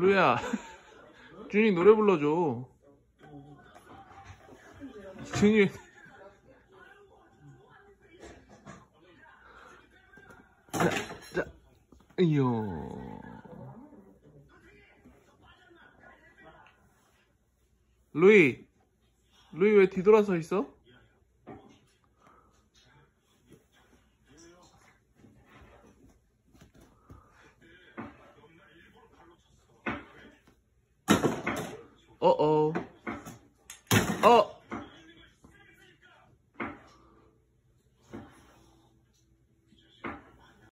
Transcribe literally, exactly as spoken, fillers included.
루이야, 준이 노래 불러줘. 준이. 자, 자, 이요. 루이, 루이 왜 뒤돌아서 있어? 어어. 어.